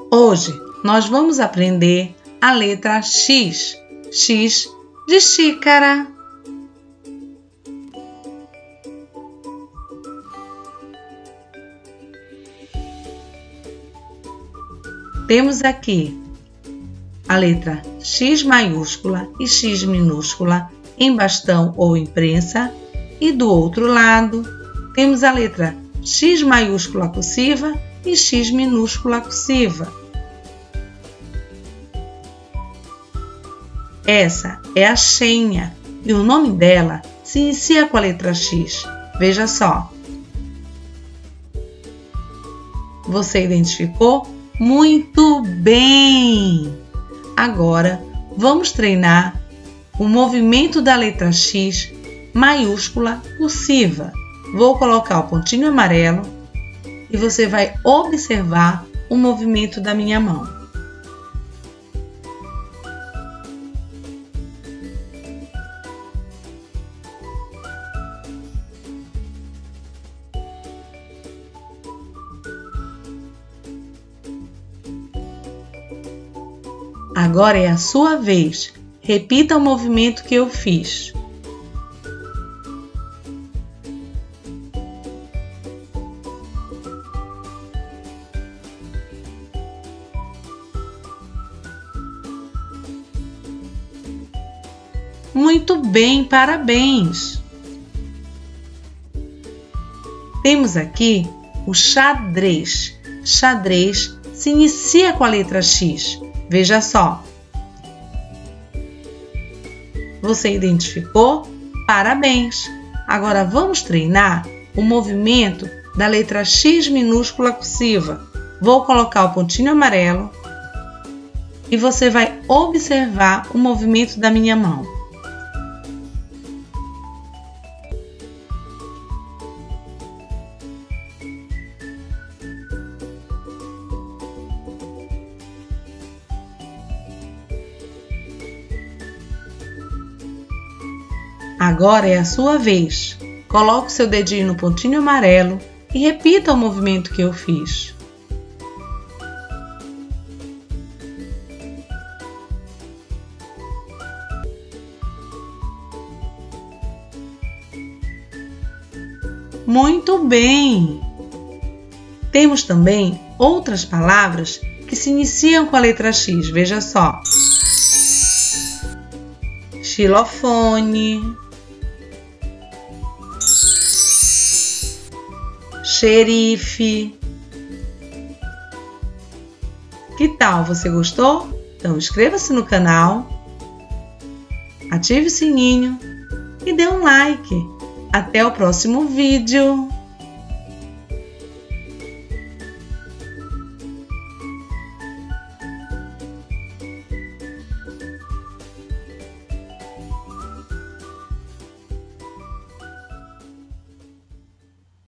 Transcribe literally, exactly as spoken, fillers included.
Hoje nós vamos aprender a letra X. X de xícara. Temos aqui a letra X maiúscula e X minúscula em bastão ou em prensa, e do outro lado temos a letra X maiúscula cursiva e X minúscula cursiva. Essa é a Xênia e o nome dela se inicia com a letra X. Veja só. Você identificou? Muito bem! Agora vamos treinar o movimento da letra X maiúscula cursiva. Vou colocar o pontinho amarelo e você vai observar o movimento da minha mão. Agora é a sua vez. Repita o movimento que eu fiz. Muito bem, parabéns! Temos aqui o xadrez. Xadrez se inicia com a letra X. Veja só. Você identificou? Parabéns! Agora vamos treinar o movimento da letra X minúscula cursiva. Vou colocar o pontinho amarelo e você vai observar o movimento da minha mão. Agora é a sua vez. Coloque o seu dedinho no pontinho amarelo e repita o movimento que eu fiz. Muito bem! Temos também outras palavras que se iniciam com a letra X. Veja só. Xilofone, xerife. Que tal? Você gostou? Então inscreva-se no canal, ative o sininho e dê um like. Até o próximo vídeo!